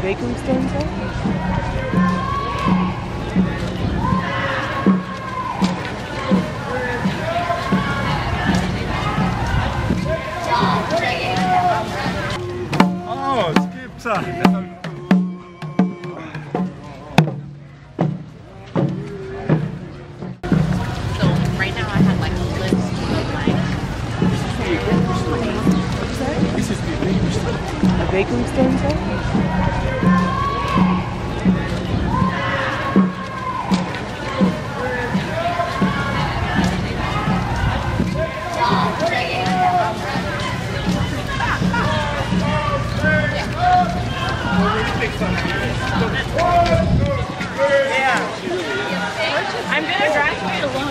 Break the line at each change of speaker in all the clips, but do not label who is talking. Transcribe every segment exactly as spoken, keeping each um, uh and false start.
baking stones are?
Oh, Teeksa.
Baking stones are?
I'm gonna graduate alone.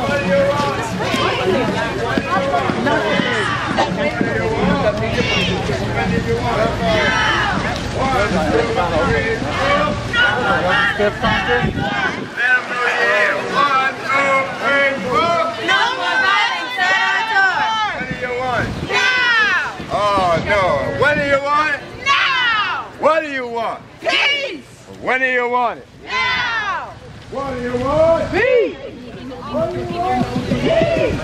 Oh no! When do you want it?
Now!
What do you want?
Peace!
When do you want it?
Now!
What do you want? Peace! What do you want? Peace!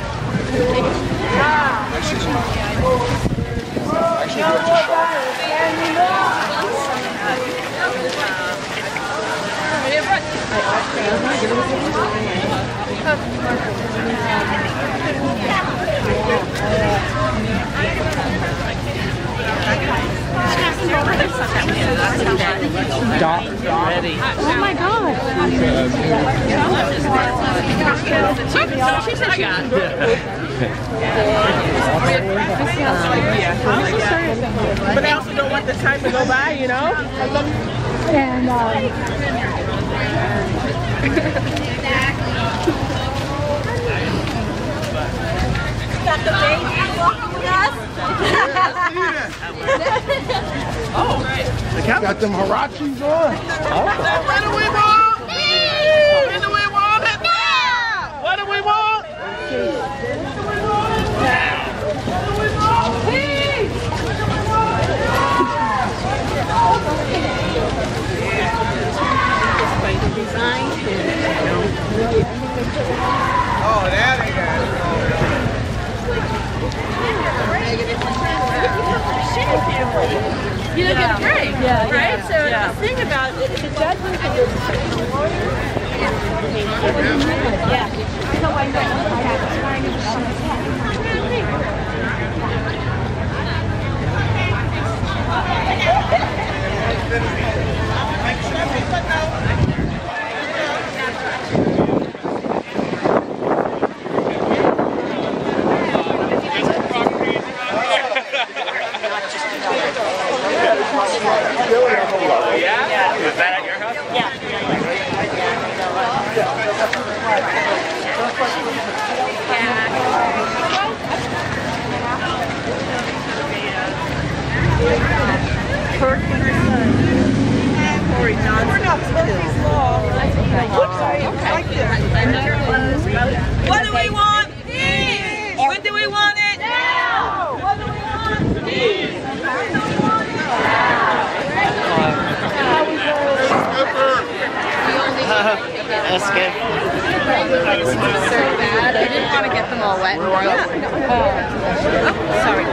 Ready. Oh my God.
But I also don't want the time to go by, you know?
And um,
got the baby walking with us.
Oh, the cat got them Harachis on.
Oh. What do we want? When do we want it? Now! What do we want? What do we want? Now! What do we want? Peace!
Oh, that ain't it.
You look
yeah.
great,
yeah,
right?
Yeah,
so
yeah.
the thing about it, the judgment of this yeah. So I know I have trying
Yeah? Is that at your house?
Yeah.
Kirk and her son. Corey Johnson. We're not Murphy's Law. Looks like this.
What do we want? Peace! When do we want it? Now! What do we want? Peace! When do we want it?
That's good. So bad. I didn't want to get them all wet. Yeah. Oh, sorry.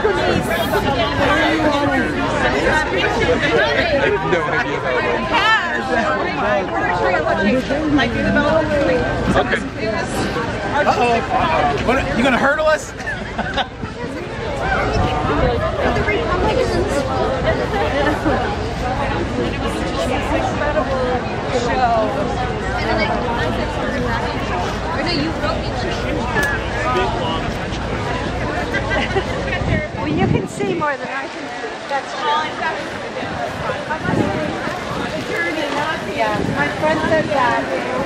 Okay. Uh-oh. What, you gonna hurdle us?
Well, you can see more than I can see. That's all I've got. Yeah, my friend said that.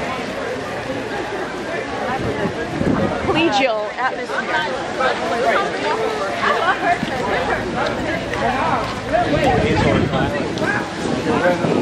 Collegial atmosphere. I love her.